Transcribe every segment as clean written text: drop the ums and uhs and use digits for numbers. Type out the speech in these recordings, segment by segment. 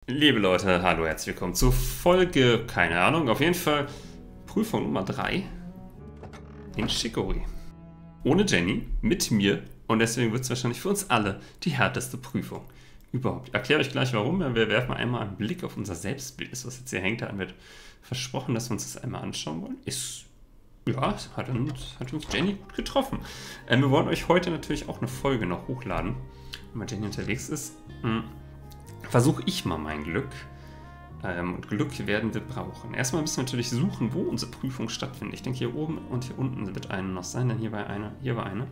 Liebe Leute, hallo, herzlich willkommen zur Folge, keine Ahnung, auf jeden Fall Prüfung Nummer 3 in Chicory. Ohne Jenny, mit mir und deswegen wird es wahrscheinlich für uns alle die härteste Prüfung überhaupt. Ich erkläre euch gleich warum, wir werfen einmal einen Blick auf unser Selbstbild, was jetzt hier hängt, da haben wir versprochen, dass wir uns das einmal anschauen wollen. Ja, hat uns Jenny gut getroffen. Wir wollen euch heute natürlich auch eine Folge noch hochladen, wenn Jenny unterwegs ist. Versuche ich mal mein Glück. Und Glück werden wir brauchen. Erstmal müssen wir natürlich suchen, wo unsere Prüfung stattfindet. Ich denke, hier oben und hier unten wird eine noch sein, denn hier war eine.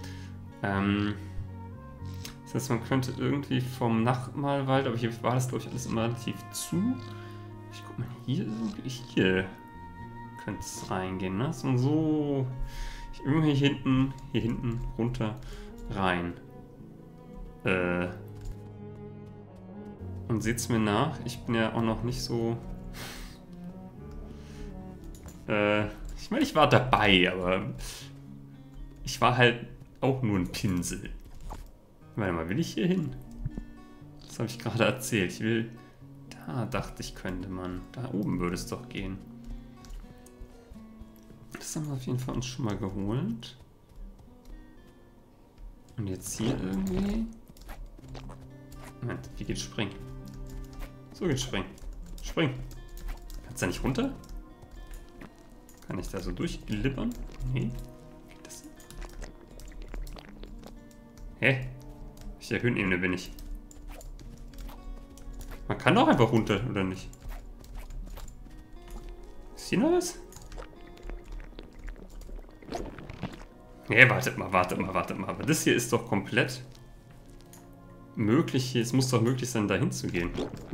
Das heißt, man könnte irgendwie vom Nachtmahlwald, aber hier war das, glaube ich, alles immer relativ zu. Ich guck mal, hier könnte es reingehen, ne? So irgendwie hier hinten runter rein. Und seht's mir nach, ich bin ja auch noch nicht so... ich meine, ich war dabei, aber ich war halt auch nur ein Pinsel. Warte mal, will ich hier hin? Das habe ich gerade erzählt. Ich will... Da dachte ich, könnte man. Da oben würde es doch gehen. Das haben wir auf jeden Fall uns schon mal geholt. Und jetzt hier irgendwie... Moment, wie geht's springen? So geht's springen. Spring. Kannst du da nicht runter? Kann ich da so durchglibbern? Nee. Geht das? Hä? Auf der Höhenebene bin ich. Man kann doch einfach runter, oder nicht? Ist hier noch was? Nee, wartet mal. Aber das hier ist doch komplett möglich. Es muss doch möglich sein, da hinzugehen.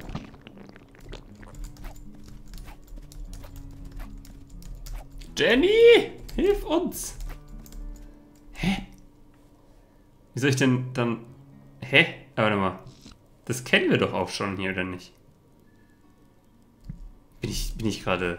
Jenny! Hilf uns! Hä? Wie soll ich denn dann... Hä? Aber warte mal. Das kennen wir doch auch schon hier, oder nicht? Bin ich gerade...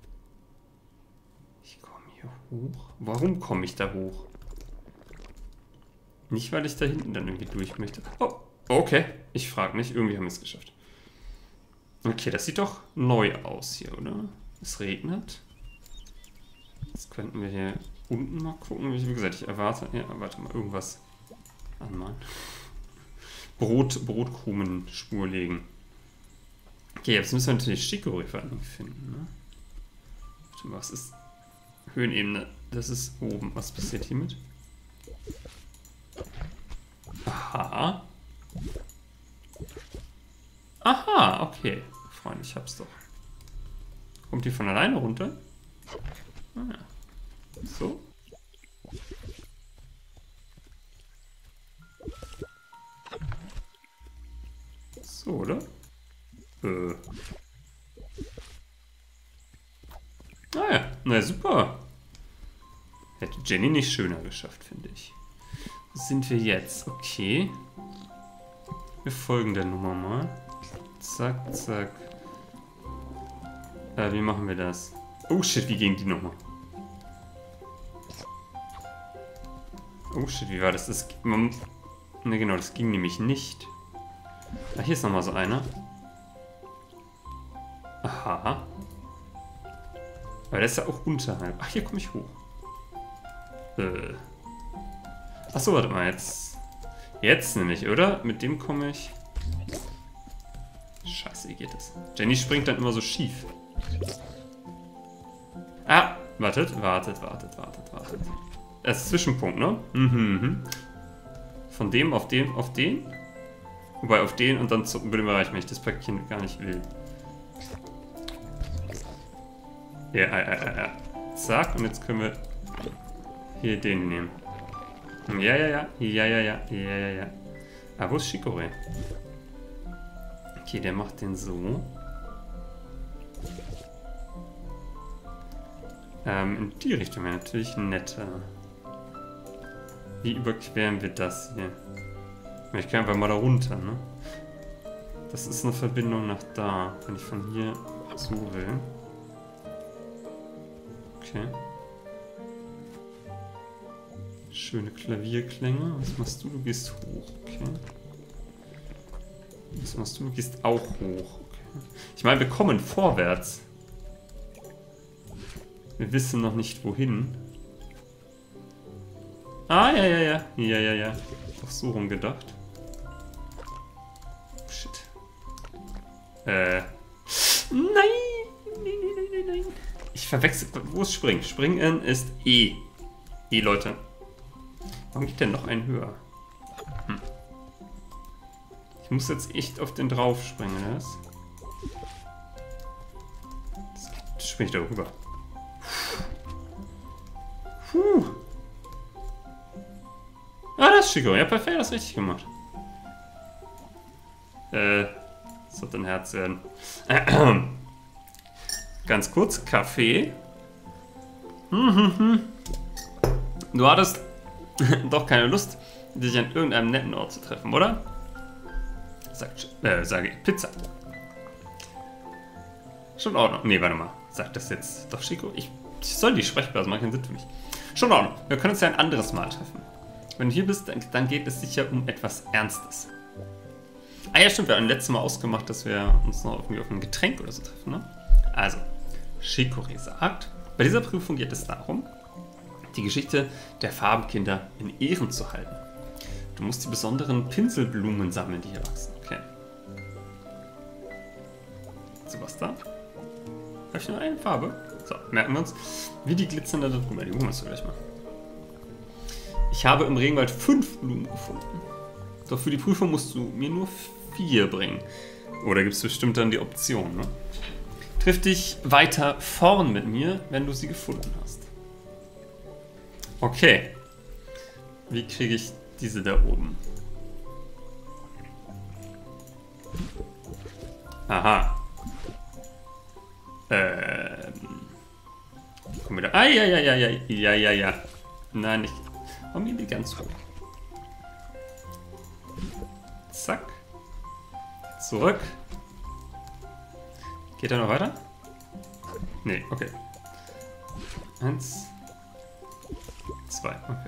Ich komme hier hoch. Warum komme ich da hoch? Nicht, weil ich da hinten dann irgendwie durch möchte. Oh, okay. Ich frage nicht. Irgendwie haben wir es geschafft. Okay, das sieht doch neu aus hier, oder? Es regnet. Jetzt könnten wir hier unten mal gucken. Wie gesagt, ich erwarte... Ja, warte mal, irgendwas anmalen. Brotkrumenspur legen. Okay, jetzt müssen wir natürlich Chicory vor allem finden, ne? Warte mal, was ist... Höhenebene. Das ist oben. Was passiert hiermit? Aha. Aha, okay. Freunde, ich hab's doch. Kommt die von alleine runter? Ah, so. So, oder? Naja, na super. Hätte Jenny nicht schöner geschafft, finde ich. Wo sind wir jetzt? Okay. Wir folgen der Nummer mal. Zack, zack. Wie machen wir das? Oh shit, wie ging die Nummer? Oh shit, wie war das? Ne, genau, das ging nämlich nicht. Ah, hier ist nochmal so einer. Aha. Aber der ist ja auch unterhalb. Ach, hier komme ich hoch. Achso, warte mal, jetzt. Jetzt nämlich, oder? Mit dem komme ich. Scheiße, wie geht das? Jenny springt dann immer so schief. Ah, wartet. Das ist Zwischenpunkt, ne? Von dem auf den, auf den. Wobei auf den und dann über den Bereich, wenn ich das Päckchen gar nicht will. Ja. Zack, und jetzt können wir hier den nehmen. Ja. Ah, wo ist Chicory? Okay, der macht den so. In die Richtung wäre natürlich netter. Wie überqueren wir das hier? Ich kann einfach mal da runter, ne? Das ist eine Verbindung nach da, wenn ich von hier so will. Okay. Schöne Klavierklänge. Was machst du? Du gehst hoch, okay. Was machst du? Du gehst auch hoch. Okay. Ich meine, wir kommen vorwärts. Wir wissen noch nicht, wohin. Ah, ja. Doch so rumgedacht. Shit. Nein! Nein. Ich verwechsel. Wo ist Springen? Springen ist E. E, Leute. Warum geht denn noch ein höher? Ich muss jetzt echt auf den drauf springen, oder was? Das springe ich da rüber. Puh. Ah, das ist Chico. Ja, perfekt, das richtig gemacht. Das wird ein Herz werden. Ganz kurz, Kaffee. Du hattest doch keine Lust, dich an irgendeinem netten Ort zu treffen, oder? Sage ich, Pizza. Schon in Ordnung. Nee, warte mal. Sagt das jetzt doch Chico? Ich soll die Sprechblase machen, keinen Sinn für mich. Schon in Ordnung. Wir können uns ja ein anderes Mal treffen. Wenn du hier bist, dann geht es sicher um etwas Ernstes. Ah ja, stimmt. Wir haben letztes Mal ausgemacht, dass wir uns noch irgendwie auf ein Getränk oder so treffen, ne? Also, Chicorée sagt, bei dieser Prüfung geht es darum, die Geschichte der Farbenkinder in Ehren zu halten. Du musst die besonderen Pinselblumen sammeln, die hier wachsen. Okay. So, was da? Habe ich nur eine Farbe? So, merken wir uns. Wie die glitzern da drüber. Die holen wir uns gleich mal. Ich habe im Regenwald 5 Blumen gefunden. Doch für die Prüfung musst du mir nur 4 bringen. Oder gibt es bestimmt dann die Option, ne? Triff dich weiter vorn mit mir, wenn du sie gefunden hast. Okay. Wie kriege ich diese da oben? Aha. Komm wieder. Ah, ja. Nein, ich. Warum gehen die ganz hoch? Zack. Zurück. Geht er noch weiter? Nee, okay. 1, 2, okay.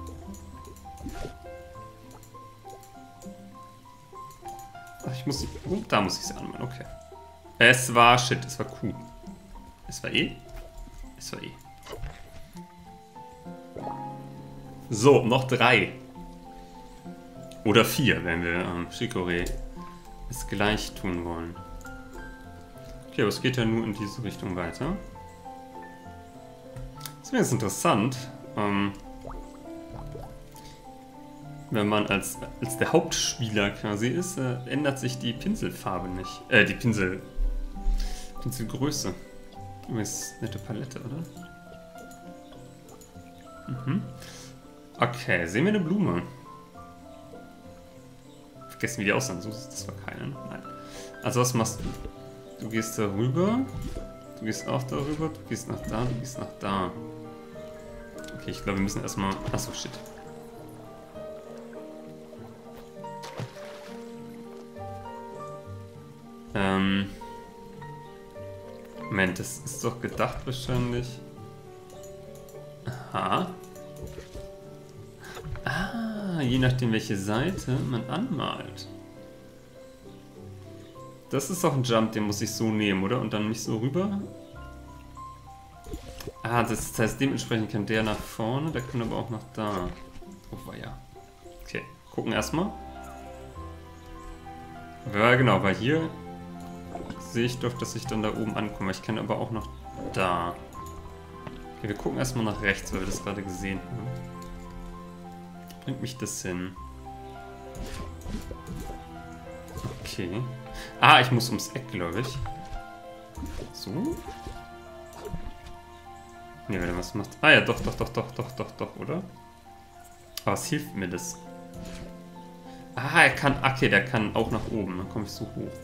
Ach, ich muss sie. Oh, da muss ich sie anmachen, okay. Es war Shit, es war Q. Es war E? Es war E. So, noch 3. Oder 4, wenn wir Chicorée es gleich tun wollen. Okay, aber es geht ja nur in diese Richtung weiter. Das wäre jetzt interessant, wenn man als der Hauptspieler quasi ist, ändert sich die Pinselfarbe nicht. Die Pinselgröße. Übrigens nette Palette, oder? Mhm. Okay, sehen wir eine Blume. Vergessen, wie die aussehen. So, das war keine, ne? Nein. Also was machst du? Du gehst da rüber. Du gehst auch darüber. Du gehst nach da. Du gehst nach da. Okay, ich glaube, wir müssen erstmal... Achso, shit. Moment, das ist doch gedacht wahrscheinlich. Aha. Ah, je nachdem welche Seite man anmalt. Das ist doch ein Jump, den muss ich so nehmen, oder? Und dann mich so rüber. Ah, das heißt, dementsprechend kann der nach vorne, der kann aber auch nach da. Oh, war ja. Okay, gucken erstmal. Ja, genau, weil hier sehe ich doch, dass ich dann da oben ankomme. Ich kann aber auch noch da. Okay, wir gucken erstmal nach rechts, weil wir das gerade gesehen haben. Bringt mich das hin? Okay. Ah, ich muss ums Eck, glaube ich. So? Ne, wenn er was macht. Ah ja, doch, oder? Aber was hilft mir das? Ah, er kann. Okay, der kann auch nach oben. Dann komme ich so hoch.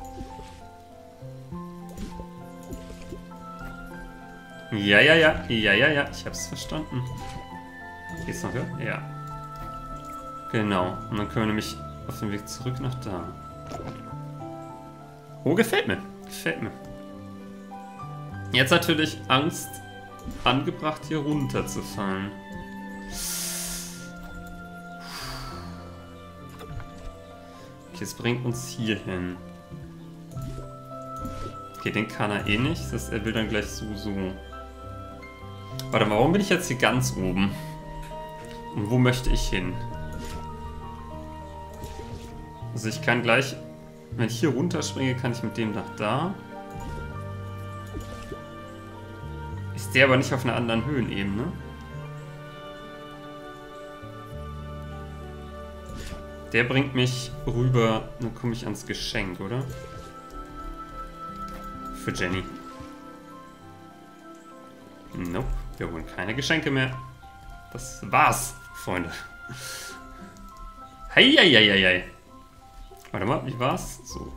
Ja. Ich hab's verstanden. Geht's noch höher? Ja. Genau. Und dann können wir nämlich auf den Weg zurück nach da. Oh, gefällt mir. Gefällt mir. Jetzt natürlich Angst angebracht, hier runterzufallen. Okay, es bringt uns hier hin. Okay, den kann er eh nicht. Das heißt, er will dann gleich so. Warte mal, warum bin ich jetzt hier ganz oben? Und wo möchte ich hin? Also ich kann gleich, wenn ich hier runterspringe, kann ich mit dem nach da. Ist der aber nicht auf einer anderen Höhenebene? Der bringt mich rüber, dann komme ich ans Geschenk, oder? Für Jenny. Nope, wir holen keine Geschenke mehr. Das war's, Freunde. Heieieiei. Warte mal, wie war's? So.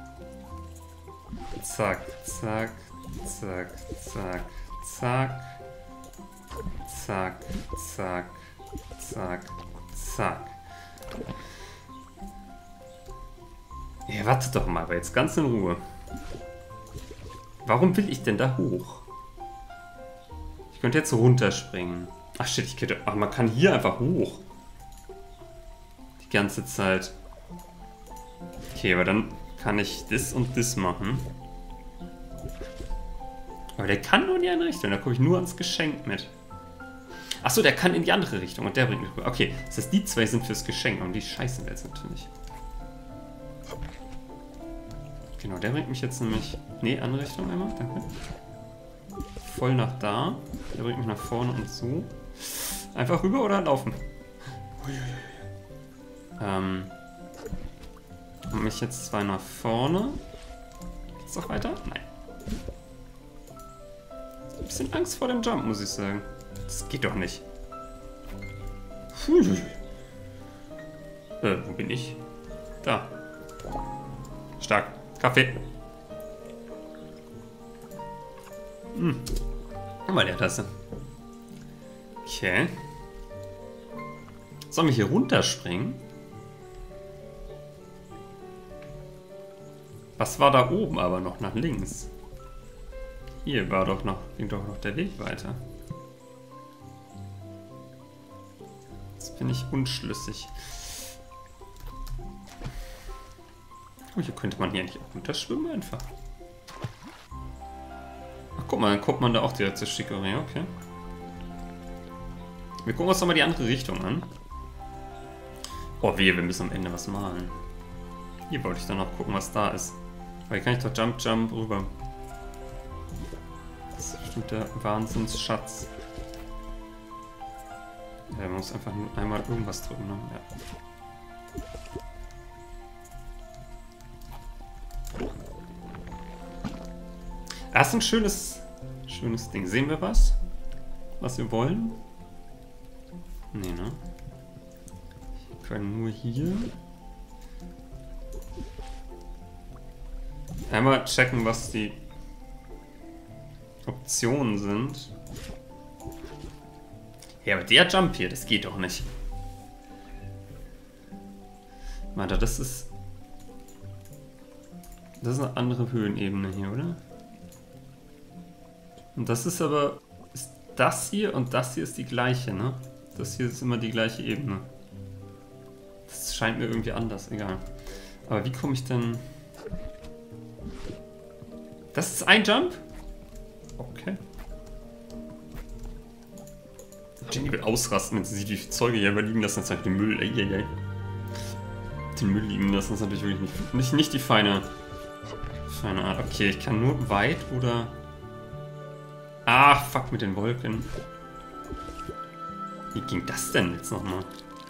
Zack, zack, zack, zack, zack. Zack, zack, zack, zack. Ja, wartet doch mal, aber jetzt ganz in Ruhe. Warum will ich denn da hoch? Ich könnte jetzt so runterspringen. Ach shit, ich könnte... Ach, man kann hier einfach hoch. Die ganze Zeit. Okay, aber dann kann ich das und das machen. Aber der kann nur in die andere Richtung. Da komme ich nur ans Geschenk mit. Achso, der kann in die andere Richtung und der bringt mich rüber. Okay, das heißt, die zwei sind fürs Geschenk und die scheißen wir jetzt natürlich. Genau, der bringt mich jetzt nämlich... Nee, andere Richtung einmal, danke. Voll nach da. Der bringt mich nach vorne und so. Einfach rüber oder laufen? Und mich jetzt zwei nach vorne. Geht's noch weiter? Nein. Ein bisschen Angst vor dem Jump, muss ich sagen. Das geht doch nicht. Wo bin ich? Da. Stark. Kaffee. Mal der Tasse. Okay. Sollen wir hier runterspringen? Was war da oben aber noch nach links? Hier war doch noch, ging doch noch der Weg weiter. Jetzt bin ich unschlüssig. Oh, hier könnte man hier nicht auch runterschwimmen einfach. Ach guck mal, dann kommt man da auch direkt zur Chicorée, okay. Wir gucken uns nochmal die andere Richtung an. Oh wehe, wir müssen am Ende was malen. Hier wollte ich dann noch gucken, was da ist. Aber hier kann ich doch Jump rüber. Das ist bestimmt der Wahnsinnsschatz. Ja, man muss einfach nur einmal irgendwas drücken, ne? Ja. Das ist ein schönes Ding. Sehen wir was? Was wir wollen? Nee, ne? Wir können nur hier. Einmal checken, was die Optionen sind. Ja, aber der Jump hier, das geht doch nicht. Warte, das ist eine andere Höhenebene hier, oder? Und das ist aber... Ist das hier und das hier ist die gleiche, ne? Das hier ist immer die gleiche Ebene. Das scheint mir irgendwie anders, egal. Aber wie komme ich denn... Das ist ein Jump? Okay. Jenny wird ausrasten, wenn sie sieht, wie viele Zeuge hier liegen lassen. Das ist den Müll. Eieiei. Den Müll liegen lassen ist natürlich wirklich nicht die feine Art. Okay, ich kann nur weit oder... Ah, fuck mit den Wolken. Wie ging das denn jetzt nochmal?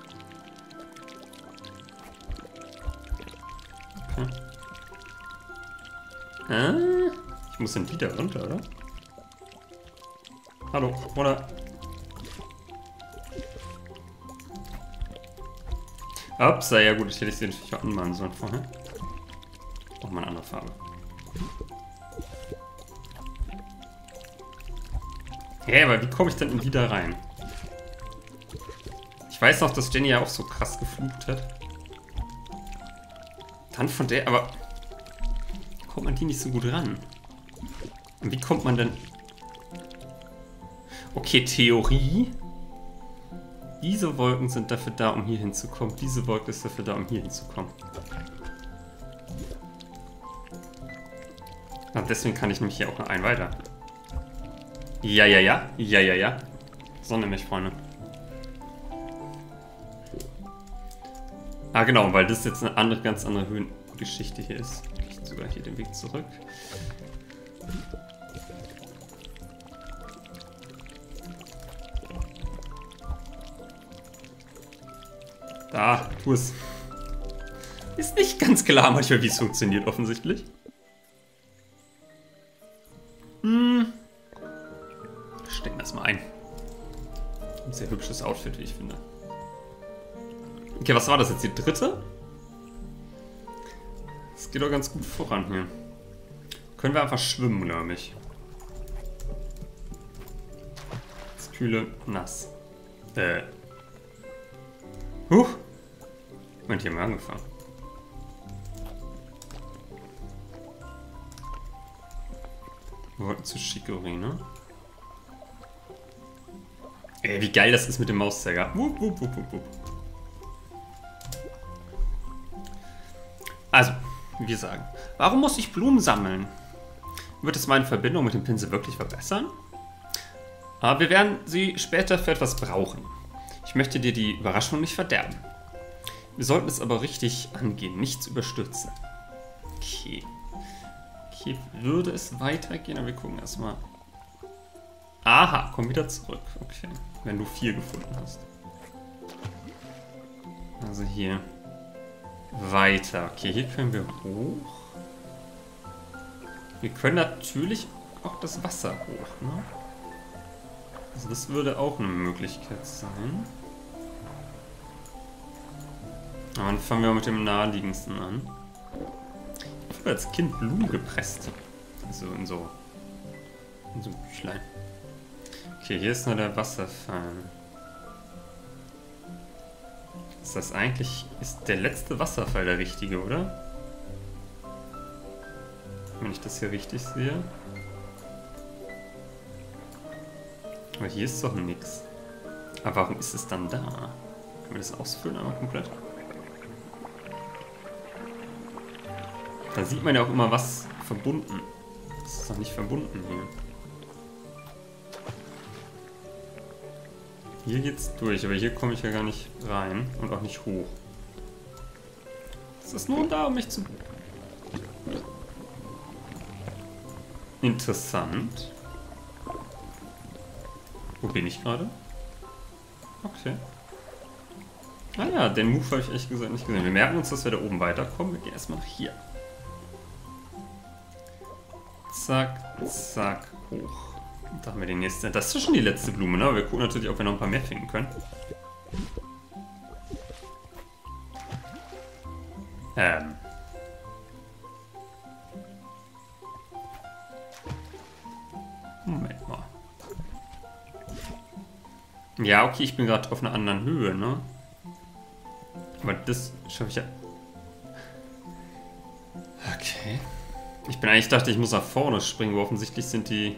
Okay. Ich muss dann wieder runter, oder? Hallo, oder? Ups, ja gut, ich hätte sie natürlich auch anmalen sollen vorher. Auch mal eine andere Farbe. Hä, aber wie komme ich denn in die da rein? Ich weiß noch, dass Jenny ja auch so krass geflucht hat. Dann von der, aber kommt man die nicht so gut ran? Und wie kommt man denn... Okay, Theorie. Diese Wolken sind dafür da, um hier hinzukommen. Diese Wolke ist dafür da, um hier hinzukommen. Ah, deswegen kann ich nämlich hier auch noch einen weiter. Ja, ja, ja. Ja, ja, ja. So nämlich, Freunde. Ah, genau, weil das jetzt eine andere, ganz andere Höhengeschichte hier ist. Ich sogar hier den Weg zurück. Da, tu es. Ist nicht ganz klar manchmal, wie es funktioniert, offensichtlich. Stecken wir das mal ein. Ein sehr hübsches Outfit, wie ich finde. Okay, was war das jetzt? Die dritte? Das geht doch ganz gut voran hier. Können wir einfach schwimmen, glaube ich. Das Kühle, nass. Huch! Moment, hier mal angefangen. Wir wollten zu Chicorée, ne? Ey, wie geil das ist mit dem Mauszeiger. Wupp, wupp, wupp, wupp, wupp. Also, wie wir sagen, warum muss ich Blumen sammeln? Wird es meine Verbindung mit dem Pinsel wirklich verbessern? Aber wir werden sie später für etwas brauchen. Ich möchte dir die Überraschung nicht verderben. Wir sollten es aber richtig angehen, nichts überstürzen. Okay. Okay, würde es weitergehen? Aber wir gucken erstmal. Aha, komm wieder zurück. Okay, wenn du 4 gefunden hast. Also hier. Weiter. Okay, hier können wir hoch. Wir können natürlich auch das Wasser hoch, ne? Also das würde auch eine Möglichkeit sein. Aber dann fangen wir mit dem naheliegendsten an. Ich habe als Kind Blumen gepresst. Also in so Büchlein. Okay, hier ist nur der Wasserfall. Ist das eigentlich... Ist der letzte Wasserfall der richtige, oder? Wenn ich das hier richtig sehe. Aber hier ist doch nichts. Aber warum ist es dann da? Können wir das ausfüllen einmal komplett? Da sieht man ja auch immer was verbunden. Das ist doch nicht verbunden hier. Hier geht's durch, aber hier komme ich ja gar nicht rein und auch nicht hoch. Ist das nur da, um mich zu... Interessant. Wo bin ich gerade? Okay. Naja, den Move habe ich echt gesagt nicht gesehen. Wir merken uns, dass wir da oben weiterkommen. Wir gehen erstmal nach hier. Zack, zack, hoch. Und da haben wir den nächsten. Das ist schon die letzte Blume, ne? Wir gucken natürlich, ob wir noch ein paar mehr finden können. Moment mal. Ja, okay, ich bin gerade auf einer anderen Höhe, ne? Aber das schaffe ich ja. Okay. Dachte, ich muss nach vorne springen, aber offensichtlich sind die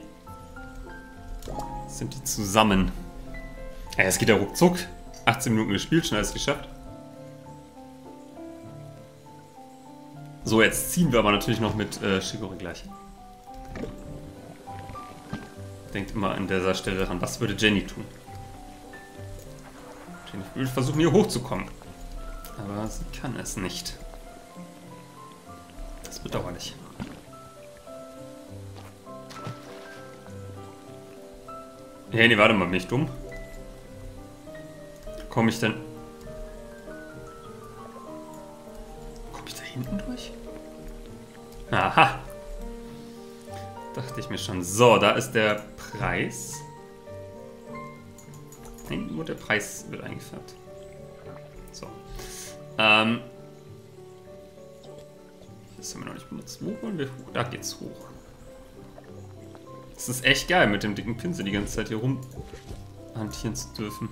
zusammen. Ja, es geht ja ruckzuck. 18 Minuten gespielt, schon alles geschafft. So, jetzt ziehen wir aber natürlich noch mit Chicorée gleich. Denkt immer an dieser Stelle daran, was würde Jenny tun? Jenny würde versuchen, hier hochzukommen. Aber sie kann es nicht. Das ist bedauerlich. Hey, nee, warte mal, bin ich dumm? Komme ich da hinten durch? Aha! Dachte ich mir schon. So, da ist der Preis. Nein, nur der Preis wird eingefärbt. So. Das haben wir noch nicht benutzt. Wo wollen wir hoch? Da geht's hoch. Das ist echt geil, mit dem dicken Pinsel die ganze Zeit hier rum hantieren zu dürfen.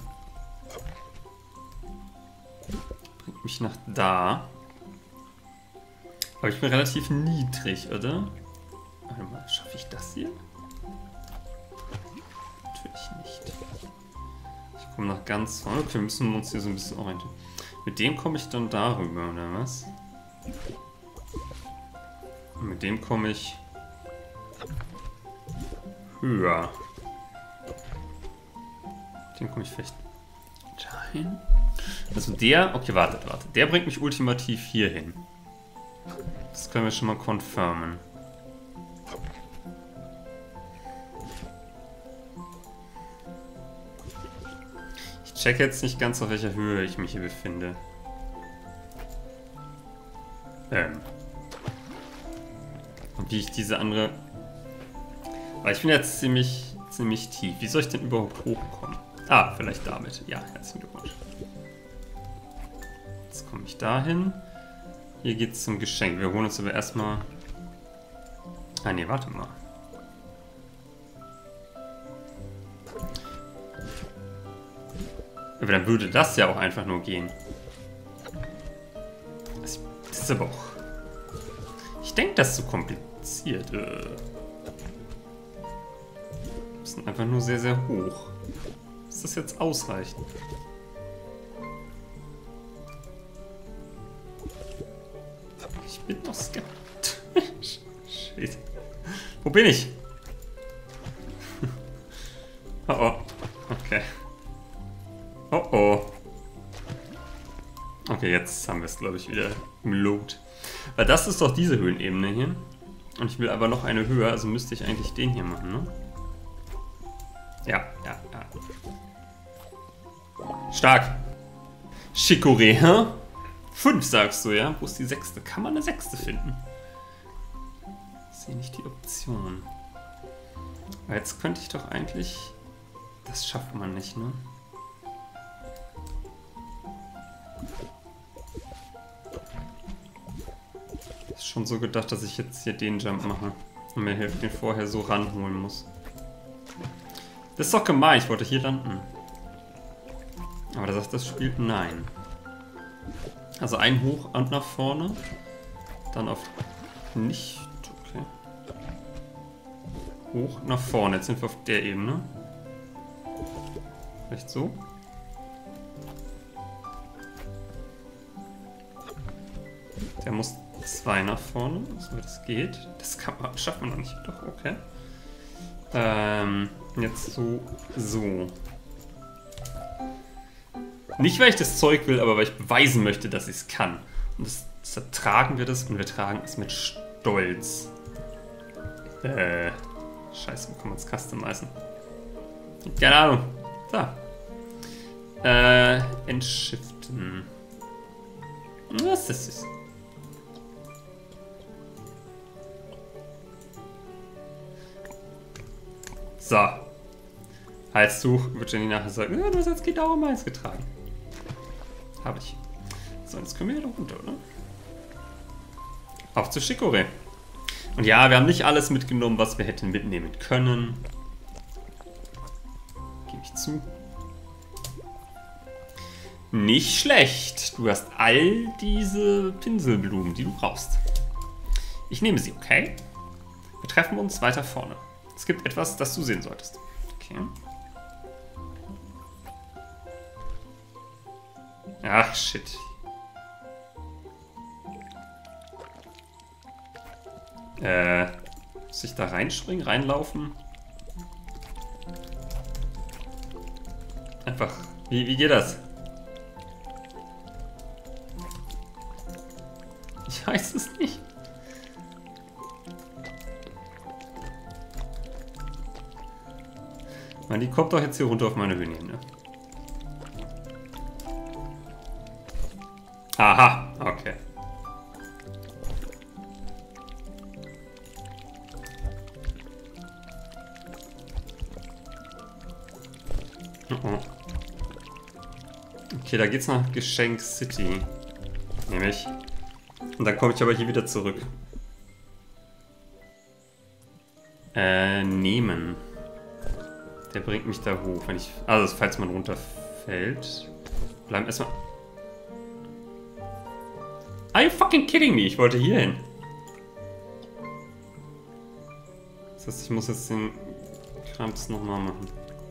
Bringt mich nach da. Aber ich bin relativ niedrig, oder? Warte mal, schaffe ich das hier? Natürlich nicht. Ich komme nach ganz vorne. Okay, wir müssen uns hier so ein bisschen orientieren. Mit dem komme ich dann darüber, oder was? Und mit dem komme ich Höher. Den komme ich vielleicht dahin. Also der, okay, wartet. Der bringt mich ultimativ hier hin. Das können wir schon mal confirmen. Ich check jetzt nicht ganz, auf welcher Höhe ich mich hier befinde. Und wie ich diese andere... Weil ich bin jetzt ziemlich tief. Wie soll ich denn überhaupt hochkommen? Ah, vielleicht damit. Ja, herzlichen Glückwunsch. Jetzt komme ich dahin. Hier geht's zum Geschenk. Wir holen uns aber erstmal... Ah, nee, warte mal. Aber dann würde das ja auch einfach nur gehen. Das ist aber auch... Ich denke, das ist zu kompliziert. Das ist einfach nur sehr, sehr hoch. Ist das jetzt ausreichend? Ich bin doch skeptisch. Shit. Wo bin ich? Oh oh. Okay. Oh oh. Okay, jetzt haben wir es, glaube ich, wieder im Load. Weil das ist doch diese Höhenebene hier. Und ich will aber noch eine höher, also müsste ich eigentlich den hier machen, ne? Ja. Stark. Chicorée, hä? 5 sagst du, ja? Wo ist die 6.? Kann man eine 6. finden? Ich sehe nicht die Option. Aber jetzt könnte ich doch eigentlich... Das schafft man nicht, ne? Ist schon so gedacht, dass ich jetzt hier den Jump mache. Und mir den vorher so ranholen muss. Das ist doch gemein, ich wollte hier landen. Aber da sagt das Spiel nein. Also ein hoch und nach vorne. Dann auf nicht. Okay. Hoch nach vorne. Jetzt sind wir auf der Ebene. Vielleicht so. Der muss 2 nach vorne. So wie das geht. Das schafft man noch nicht. Doch, okay. Jetzt so. Nicht, weil ich das Zeug will, aber weil ich beweisen möchte, dass ich es kann. Und deshalb tragen wir das und wir tragen es mit Stolz. Scheiße, wo kann man es customizen? Keine Ahnung. Da. Entschiften. Was ist das? So. Halstuch wird Jenny nachher sagen, ja, du hast als Kind auch immer eins getragen. Habe ich. So, jetzt können wir hier noch runter, oder? Auf zu Chicorée. Und ja, wir haben nicht alles mitgenommen, was wir hätten mitnehmen können. Gebe ich zu. Nicht schlecht. Du hast all diese Pinselblumen, die du brauchst. Ich nehme sie, okay? Wir treffen uns weiter vorne. Es gibt etwas, das du sehen solltest. Okay. Ach, shit. Muss ich da reinspringen, reinlaufen? Einfach. Wie geht das? Ich weiß es nicht. Man, die kommt doch jetzt hier runter auf meine Höhenebene. Aha, okay. Okay, da geht's nach Geschenk City. Nämlich. Und dann komme ich aber hier wieder zurück. Nehmen. Der bringt mich da hoch, wenn ich. Also falls man runterfällt. Bleiben erstmal. Are you fucking kidding me? Ich wollte hier hin. Das heißt, ich muss jetzt den Krams nochmal machen.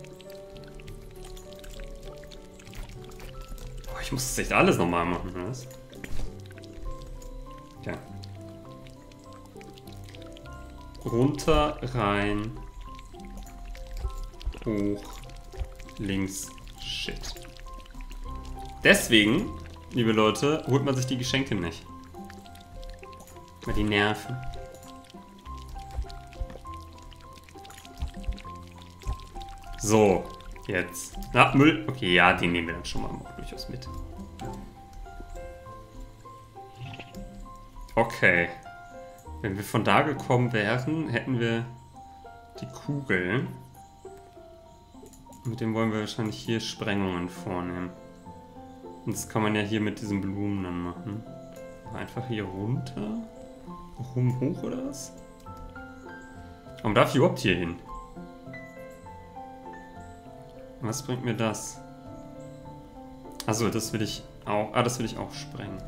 Boah, ich muss das echt alles nochmal machen, was? Okay. runter, rein, hoch, links, shit. Deswegen, liebe Leute, holt man sich die Geschenke nicht. Mal die Nerven. So, jetzt. Na, Müll. Okay, ja, den nehmen wir dann schon mal durchaus mit. Okay. Wenn wir von da gekommen wären, hätten wir die Kugel. Mit dem wollen wir wahrscheinlich hier Sprengungen vornehmen. Und das kann man ja hier mit diesen Blumen dann machen. Einfach hier runter. Hoch oder was? Warum darf ich überhaupt hier hin? Was bringt mir das? Achso, das will ich auch. Ah, das will ich auch sprengen.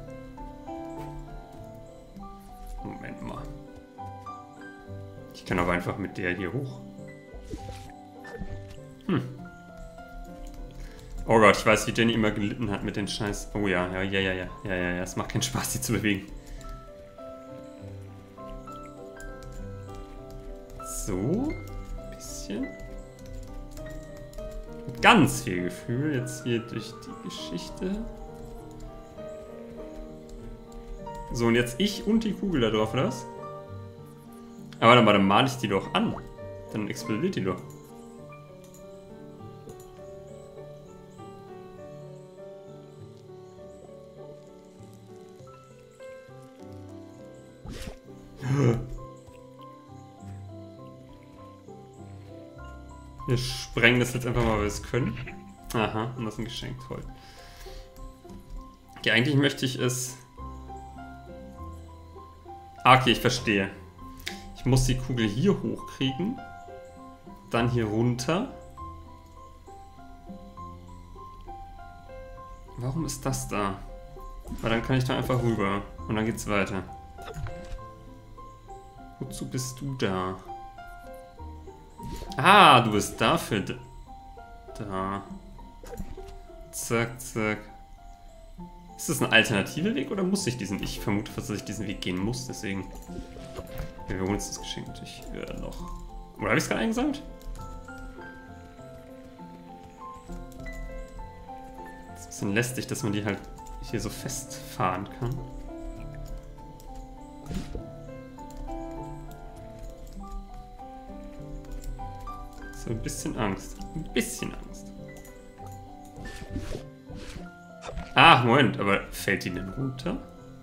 Moment mal. Ich kann aber einfach mit der hier hoch. Oh Gott, ich weiß, wie Jenny immer gelitten hat mit den Scheiß. Oh ja. Es macht keinen Spaß, die zu bewegen. So. Ein bisschen. Mit ganz viel Gefühl. Jetzt hier durch die Geschichte. So, und jetzt ich und die Kugel da drauf, oder was? Aber dann male ich die doch an. Dann explodiert die doch. Wir sprengen das jetzt einfach mal, weil wir es können. Aha, und das ist ein Geschenk, toll. Okay, eigentlich möchte ich es... Ah, okay, ich verstehe. Ich muss die Kugel hier hochkriegen. Dann hier runter. Warum ist das da? Weil dann kann ich da einfach rüber. Und dann geht's weiter. Wozu bist du da? Ah, du bist dafür da. Zack, zack. Ist das ein alternativer Weg oder muss ich diesen? Ich vermute, dass ich diesen Weg gehen muss, deswegen. Ja, wir holen uns das Geschenk natürlich noch. Oder habe ich es gerade eingesammelt? Das ist ein bisschen lästig, dass man die halt hier so festfahren kann. So ein bisschen Angst. Ein bisschen Angst. Ah, Moment, aber fällt die denn runter?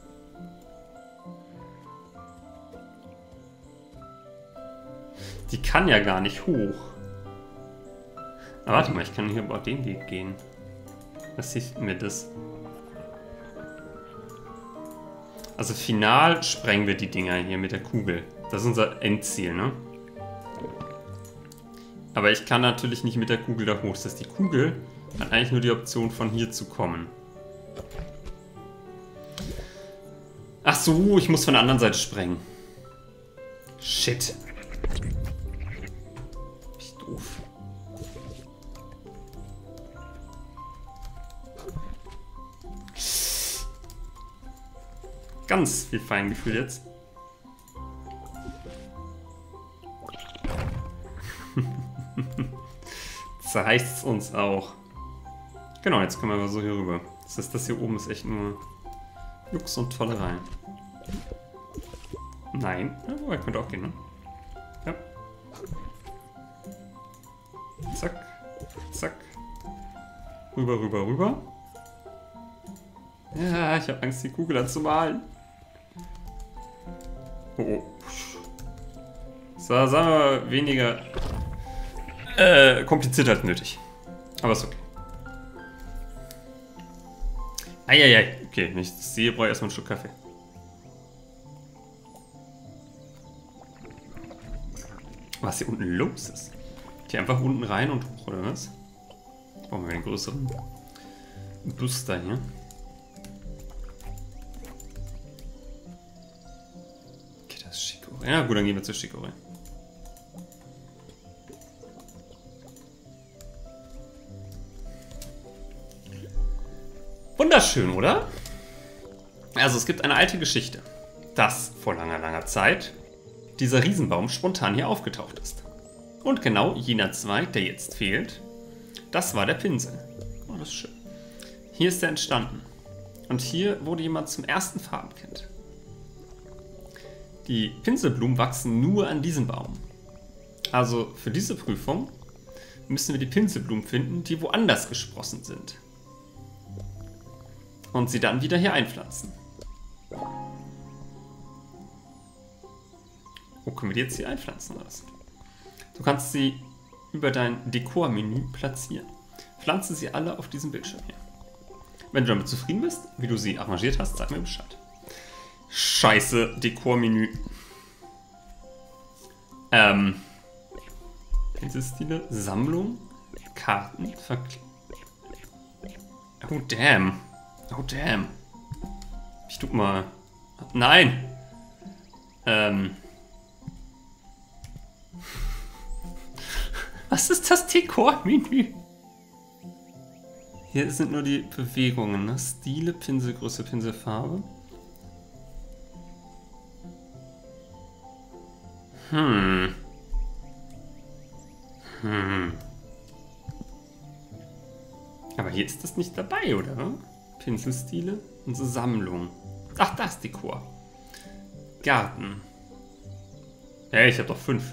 Die kann ja gar nicht hoch. Aber warte mal, ich kann hier über den Weg gehen. Was hilft mir das? Also final sprengen wir die Dinger hier mit der Kugel. Das ist unser Endziel, ne? Aber ich kann natürlich nicht mit der Kugel da hoch. Das heißt, die Kugel hat eigentlich nur die Option, von hier zu kommen. Ach so, ich muss von der anderen Seite sprengen. Shit. Ich doof. Ganz viel Feingefühl jetzt. Zerreißt es uns auch. Genau, jetzt können wir aber so hier rüber. Das heißt, das hier oben ist echt nur Jux und Tollerei. Nein. Ja, er könnte auch gehen, ne? Ja. Zack. Zack. Rüber, rüber, rüber. Ja, ich habe Angst, die Kugel anzumalen. Oh, oh. So, sagen wir weniger kompliziert als nötig. Aber ist okay. Eieiei. Okay, wenn ich das sehe, brauche ich erstmal einen Schluck Kaffee. Was hier unten los ist. Hier einfach unten rein und hoch, oder was? Brauchen wir einen größeren Booster hier. Okay, das ist Chicorée. Ja gut, dann gehen wir zur Chicorée. Wunderschön, oder? Also es gibt eine alte Geschichte, dass vor langer, langer Zeit dieser Riesenbaum spontan hier aufgetaucht ist. Und genau jener Zweig, der jetzt fehlt, das war der Pinsel. Oh, das ist schön. Hier ist er entstanden. Und hier wurde jemand zum ersten Farbenkind. Die Pinselblumen wachsen nur an diesem Baum. Also für diese Prüfung müssen wir die Pinselblumen finden, die woanders gesprossen sind. Und sie dann wieder hier einpflanzen. Wo können wir die jetzt hier einpflanzen? Oder was? Du kannst sie über dein Dekormenü platzieren. Pflanze sie alle auf diesem Bildschirm hier. Wenn du damit zufrieden bist, wie du sie arrangiert hast, sag mir Bescheid. Scheiße, Dekormenü. Pinselstile, Sammlung, Karten, Oh damn. Oh damn. Ich tu mal. Nein! Was ist das Dekormenü? Hier sind nur die Bewegungen, ne? Stile, Pinselgröße, Pinselfarbe. Aber hier ist das nicht dabei, oder? Pinselstile, unsere Sammlung. Ach, das Dekor. Garten. Hey, ich habe doch 5.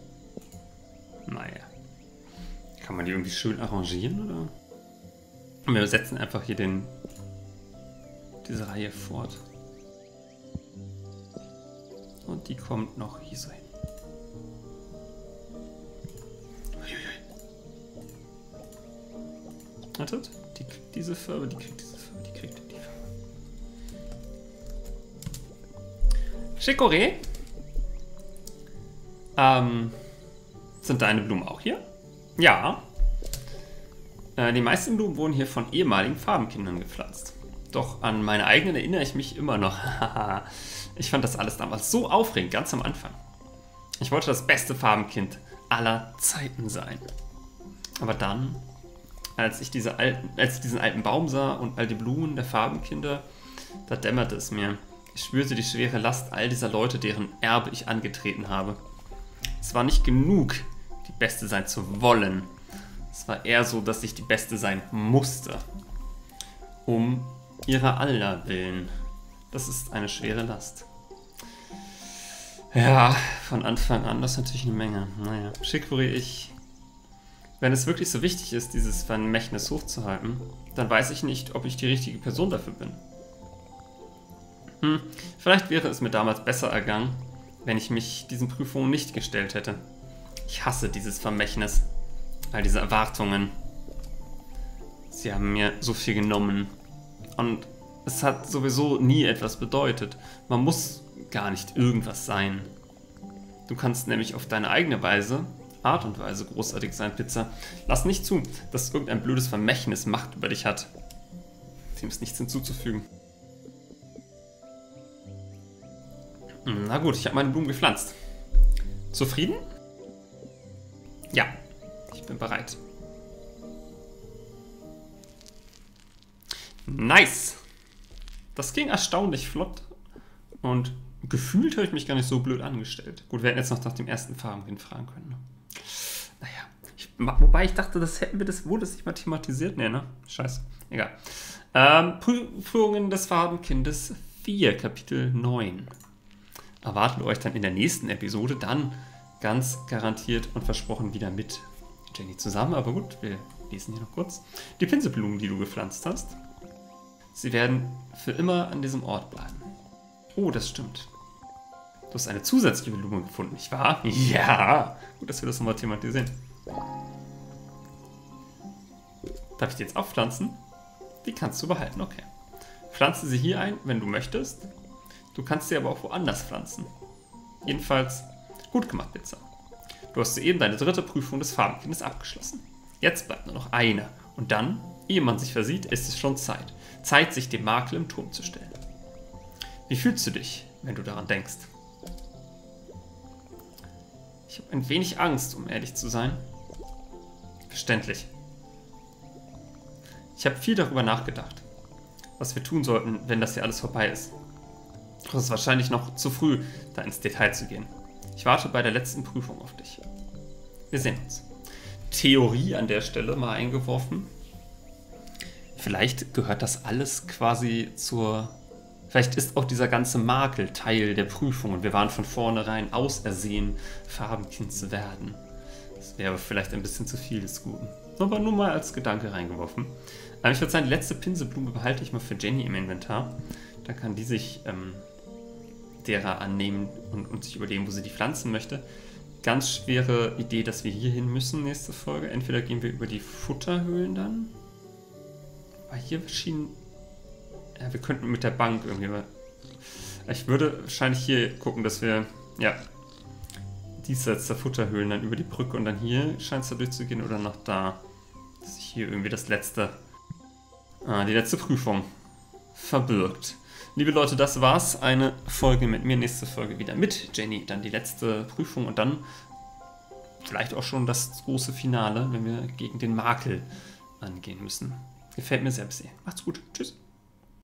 Naja. Kann man die irgendwie schön arrangieren, oder? Und wir setzen einfach hier diese Reihe fort. Und die kommt noch hier so hin. Wartet, die kriegt diese Farbe, die kriegt diese Farbe, die kriegt die Farbe. Chicorée. Sind deine Blumen auch hier? Ja. Die meisten Blumen wurden hier von ehemaligen Farbenkindern gepflanzt. Doch an meine eigenen erinnere ich mich immer noch. Ich fand das alles damals so aufregend, ganz am Anfang. Ich wollte das beste Farbenkind aller Zeiten sein. Aber dann, als ich diesen alten Baum sah und all die Blumen der Farbenkinder, da dämmerte es mir. Ich spürte die schwere Last all dieser Leute, deren Erbe ich angetreten habe. Es war nicht genug, die Beste sein zu wollen. Es war eher so, dass ich die Beste sein musste. Um ihrer aller willen. Das ist eine schwere Last. Ja, von Anfang an, das ist natürlich eine Menge. Naja, Chicorée, wenn es wirklich so wichtig ist, dieses Vermächtnis hochzuhalten, dann weiß ich nicht, ob ich die richtige Person dafür bin. Vielleicht wäre es mir damals besser ergangen, wenn ich mich diesen Prüfungen nicht gestellt hätte. Ich hasse dieses Vermächtnis. All diese Erwartungen. Sie haben mir so viel genommen. Und es hat sowieso nie etwas bedeutet. Man muss gar nicht irgendwas sein. Du kannst nämlich auf deine eigene Art und Weise großartig sein, Pizza. Lass nicht zu, dass irgendein blödes Vermächtnis Macht über dich hat. Dem ist nichts hinzuzufügen. Na gut, ich habe meine Blumen gepflanzt. Zufrieden? Ja, ich bin bereit. Nice! Das ging erstaunlich flott und gefühlt habe ich mich gar nicht so blöd angestellt. Gut, wir hätten jetzt noch nach dem ersten Farbenkind fragen können. Ne? Naja, wobei ich dachte, wurde das nicht mal thematisiert? Nee, ne? Scheiße, egal. Prüfungen des Farbenkindes 4, Kapitel 9. Erwarten wir euch dann in der nächsten Episode, dann ganz garantiert und versprochen wieder mit Jenny zusammen. Aber gut, wir lesen hier noch kurz. Die Pinselblumen, die du gepflanzt hast, sie werden für immer an diesem Ort bleiben. Oh, das stimmt. Du hast eine zusätzliche Blume gefunden, nicht wahr? Ja! Gut, dass wir das nochmal thematisieren. Darf ich die jetzt auch pflanzen? Die kannst du behalten, okay. Pflanze sie hier ein, wenn du möchtest. Du kannst sie aber auch woanders pflanzen. Jedenfalls gut gemacht, Pizza. Du hast soeben deine 3. Prüfung des Farbenkindes abgeschlossen. Jetzt bleibt nur noch eine. Und dann, ehe man sich versieht, ist es schon Zeit. Zeit, sich dem Makel im Turm zu stellen. Wie fühlst du dich, wenn du daran denkst? Ich habe ein wenig Angst, um ehrlich zu sein. Verständlich. Ich habe viel darüber nachgedacht, was wir tun sollten, wenn das hier alles vorbei ist. Doch es ist wahrscheinlich noch zu früh, da ins Detail zu gehen. Ich warte bei der letzten Prüfung auf dich. Wir sehen uns. Theorie an der Stelle mal eingeworfen. Vielleicht gehört das alles quasi zur... Vielleicht ist auch dieser ganze Makel Teil der Prüfung und wir waren von vornherein ausersehen, Farbenkind zu werden. Das wäre vielleicht ein bisschen zu viel des Guten. Aber nur mal als Gedanke reingeworfen. Ich würde sagen, die letzte Pinselblume behalte ich mal für Jenny im Inventar. Da kann die sich derer annehmen und sich überlegen, wo sie die pflanzen möchte. Ganz schwere Idee, dass wir hier hin müssen nächste Folge. Entweder gehen wir über die Futterhöhlen dann. Aber hier schien... Ja, wir könnten mit der Bank irgendwie... Ich würde wahrscheinlich hier gucken, dass wir... Ja, diesseits der Futterhöhlen dann über die Brücke und dann hier scheint es da durchzugehen oder noch da. Dass sich hier irgendwie das letzte... die letzte Prüfung verbirgt. Liebe Leute, das war's. Eine Folge mit mir, nächste Folge wieder mit Jenny. Dann die letzte Prüfung und dann vielleicht auch schon das große Finale, wenn wir gegen den Makel angehen müssen. Gefällt mir sehr. Macht's gut. Tschüss.